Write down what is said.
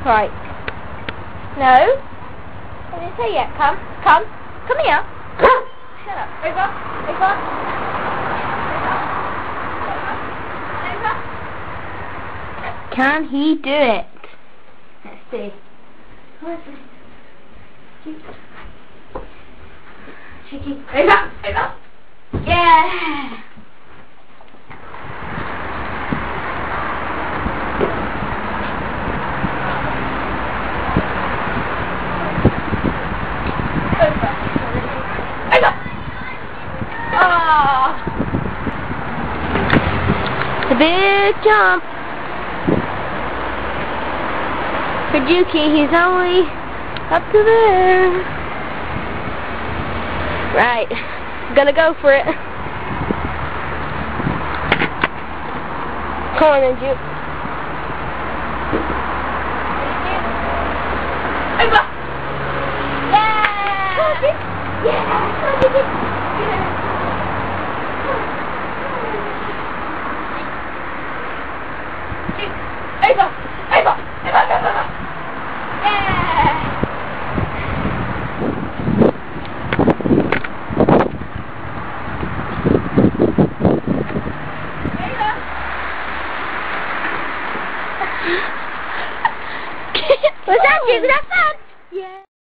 Right. No. I didn't say yet. Come here. Shut up. Over. Can he do it? Let's see. Cheeky. Over. Yeah. It's a big jump for Juki. He's only up to there. Right, gonna go for it. Come on then, Juke. Was that Juke? Was that fun? Yeah.